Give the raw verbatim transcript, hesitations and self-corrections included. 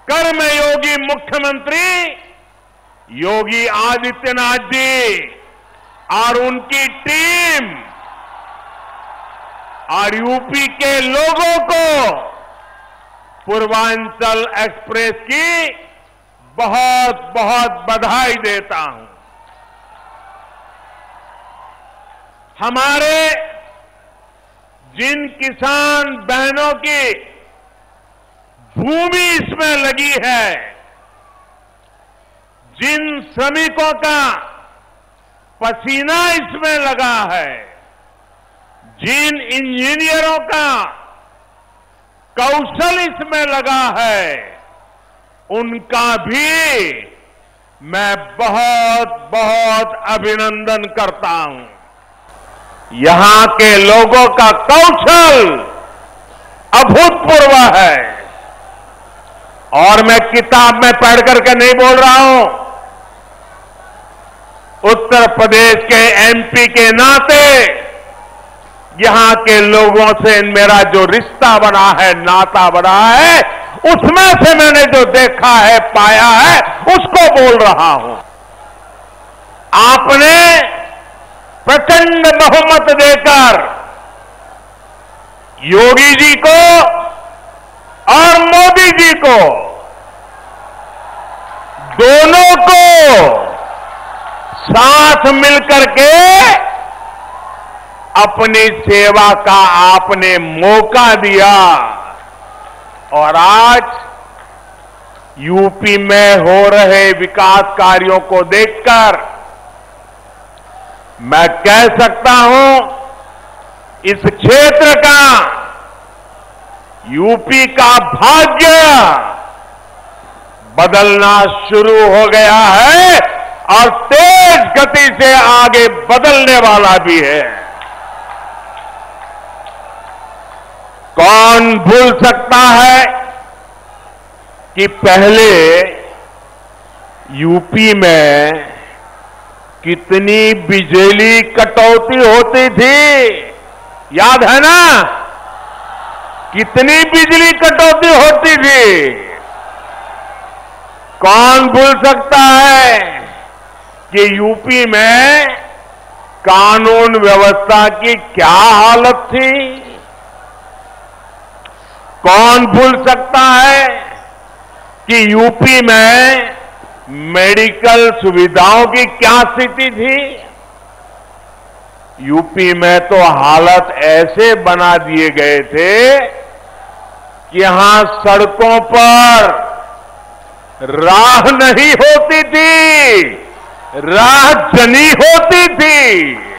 कर्मयोगी मुख्यमंत्री योगी आदित्यनाथ जी और उनकी टीम और यूपी के लोगों को पूर्वांचल एक्सप्रेस की बहुत बहुत बधाई देता हूं। हमारे जिन किसान बहनों की भूमि इसमें लगी है, जिन श्रमिकों का पसीना इसमें लगा है, जिन इंजीनियरों का कौशल इसमें लगा है, उनका भी मैं बहुत बहुत अभिनंदन करता हूं। यहां के लोगों का कौशल अभूतपूर्व है और मैं किताब में पढ़ करके नहीं बोल रहा हूं। उत्तर प्रदेश के एमपी के नाते यहां के लोगों से मेरा जो रिश्ता बना है, नाता बना है, उसमें से मैंने जो देखा है, पाया है, उसको बोल रहा हूं। आपने प्रचंड बहुमत देकर योगी जी को और मोदी जी को, दोनों को साथ मिलकर के अपनी सेवा का आपने मौका दिया और आज यूपी में हो रहे विकास कार्यों को देखकर मैं कह सकता हूं, इस क्षेत्र का, यूपी का भाग्य बदलना शुरू हो गया है और तेज गति से आगे बदलने वाला भी है। कौन भूल सकता है कि पहले यूपी में कितनी बिजली कटौती होती थी? याद है ना? कितनी बिजली कटौती होती थी? कौन भूल सकता है कि यूपी में कानून व्यवस्था की क्या हालत थी? कौन भूल सकता है कि यूपी में मेडिकल सुविधाओं की क्या स्थिति थी? यूपी में तो हालत ऐसे बना दिए गए थे कि यहां सड़कों पर राह नहीं होती थी, राह जनी होती थी।